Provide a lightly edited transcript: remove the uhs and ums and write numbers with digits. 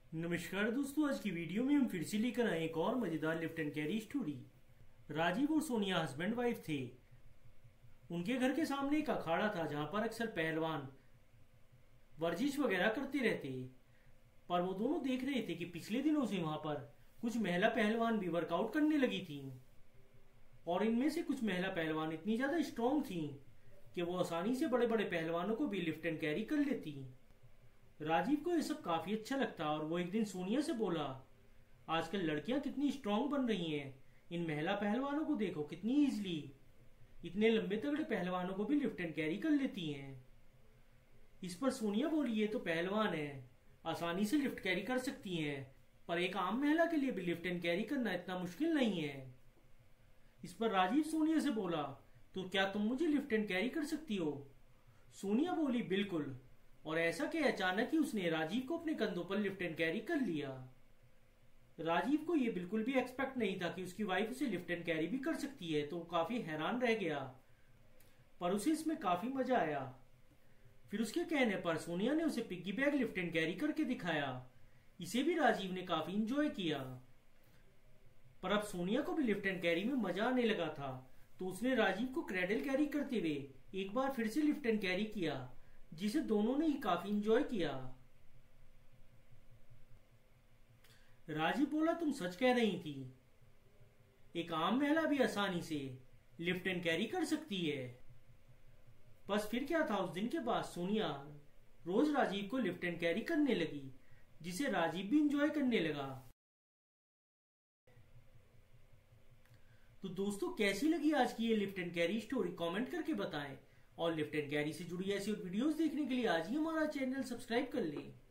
नमस्कार दोस्तों, आज की वीडियो में हम फिर से लेकर आए एक और मजेदार lift and carry story. Rajiv और सोनिया हस्बैंड वाइफ थे। उनके घर के सामने एक अखाड़ा था जहां पर अक्सर पहलवान वर्जिश वगैरह करते रहते। पर वो दोनों देख रहे थे कि पिछले दिनों से वहां पर कुछ महिला पहलवान भी वर्कआउट करने लगी थी और इनमें से कुछ महिला पहलवान इतनी ज्यादा स्ट्रांग थी कि वो आसानी से बड़े बड़े पहलवानों को भी लिफ्ट एंड कैरी कर लेती। राजीव को यह सब काफी अच्छा लगता और वो एक दिन सोनिया से बोला, आजकल लड़कियां कितनी स्ट्रांग बन रही हैं, इन महिला पहलवानों को देखो कितनी इजली इतने लंबे तगड़े पहलवानों को भी लिफ्ट एंड कैरी कर लेती हैं। इस पर सोनिया बोली, ये तो पहलवान है, आसानी से लिफ्ट कैरी कर सकती हैं, पर एक आम महिला के लिए भी लिफ्ट एंड कैरी करना इतना मुश्किल नहीं है। इस पर राजीव सोनिया से बोला, तो क्या तुम मुझे लिफ्ट एंड कैरी कर सकती हो? सोनिया बोली, बिल्कुल। और ऐसा कि अचानक ही उसने राजीव को अपने कंधों पर लिफ्ट एंड कैरी कर लिया। राजीव को यह बिल्कुल भी एक्सपेक्ट नहीं था कि उसकी वाइफ उसे लिफ्ट एंड कैरी भी कर सकती है, तो काफी हैरान रह गया, पर उसे इसमें काफी मजा आया। फिर उसके कहने पर सोनिया ने उसे piggyback lift and carry करके दिखाया। इसे भी राजीव ने काफी इंजॉय किया। पर अब सोनिया को भी लिफ्ट एंड कैरी में मजा आने लगा था, तो उसने राजीव को क्रेडल कैरी करते हुए एक बार फिर से लिफ्ट एंड कैरी किया, जिसे दोनों ने ही काफी इंजॉय किया। राजीव बोला, तुम सच कह रही थी, एक आम महिला भी आसानी से लिफ्ट एंड कैरी कर सकती है। बस फिर क्या था, उस दिन के बाद सोनिया रोज राजीव को लिफ्ट एंड कैरी करने लगी, जिसे राजीव भी इंजॉय करने लगा। तो दोस्तों, कैसी लगी आज की ये lift and carry story, comment करके बताएं। और लिफ्ट एंड कैरी से जुड़ी ऐसी और वीडियोस देखने के लिए आज ही हमारा चैनल सब्सक्राइब कर लें।